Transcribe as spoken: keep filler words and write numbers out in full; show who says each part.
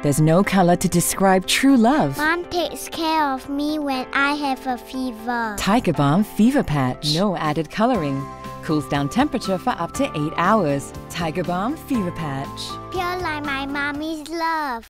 Speaker 1: There's no color to describe true love.
Speaker 2: Mom takes care of me when I have a fever.
Speaker 1: Tiger Balm Fever Patch. No added coloring. Cools down temperature for up to eight hours. Tiger Balm Fever Patch.
Speaker 2: Pure like my mommy's love.